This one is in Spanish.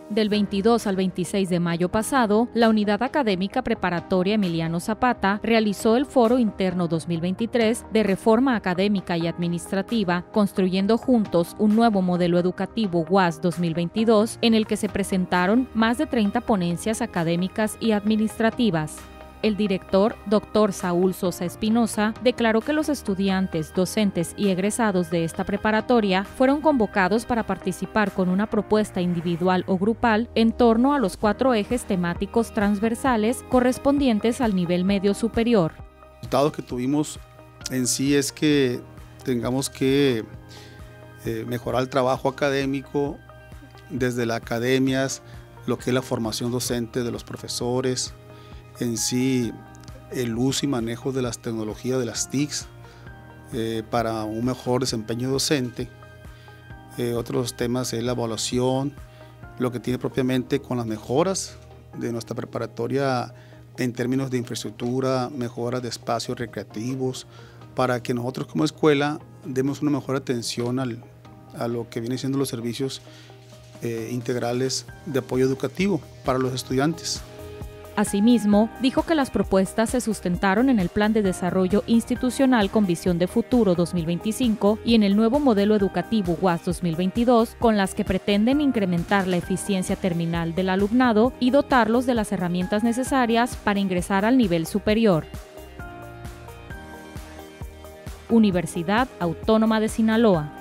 Del 22 al 26 de mayo pasado, la Unidad Académica Preparatoria Emiliano Zapata realizó el Foro Interno 2023 de Reforma Académica y Administrativa, construyendo juntos un nuevo modelo educativo UAS 2022, en el que se presentaron más de 30 ponencias académicas y administrativas. El director, Dr. Saúl Sosa Espinosa, declaró que los estudiantes, docentes y egresados de esta preparatoria fueron convocados para participar con una propuesta individual o grupal en torno a los 4 ejes temáticos transversales correspondientes al nivel medio superior. El resultado que tuvimos en sí es que tengamos que mejorar el trabajo académico desde las academias, lo que es la formación docente de los profesores, en sí el uso y manejo de las tecnologías de las TICs para un mejor desempeño docente. Otros temas es la evaluación, lo que tiene propiamente con las mejoras de nuestra preparatoria en términos de infraestructura, mejoras de espacios recreativos, para que nosotros como escuela demos una mejor atención a lo que vienen siendo los servicios integrales de apoyo educativo para los estudiantes. Asimismo, dijo que las propuestas se sustentaron en el Plan de Desarrollo Institucional con Visión de Futuro 2025 y en el nuevo modelo educativo UAS 2022, con las que pretenden incrementar la eficiencia terminal del alumnado y dotarlos de las herramientas necesarias para ingresar al nivel superior. Universidad Autónoma de Sinaloa.